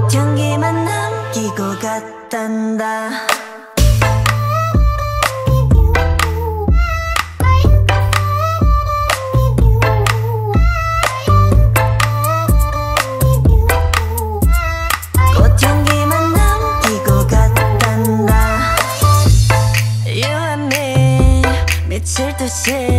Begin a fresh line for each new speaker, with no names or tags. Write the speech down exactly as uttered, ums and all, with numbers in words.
꽃향기만 남기고 갔단다. 꽃향기만 남기고 갔단다. You and me 미칠 듯이